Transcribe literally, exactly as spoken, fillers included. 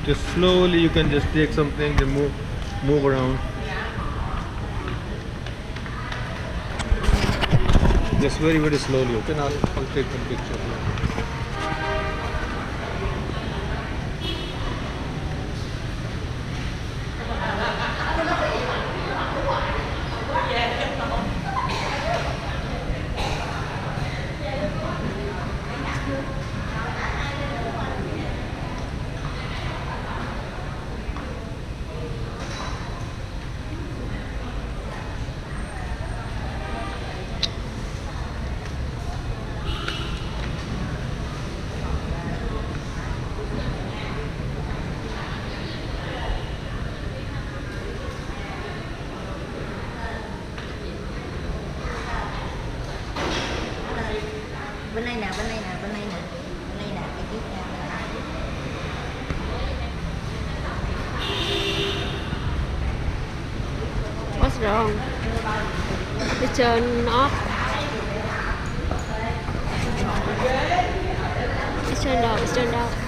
Just slowly, you can just take something, then move, move around. Just very, very slowly. Okay, now I'll, I'll take some pictures. Bên này nè, bên này nè, bên này nè, bên này nè, cái chiếc nha. What's wrong? It turned off. It turned off. It turned off.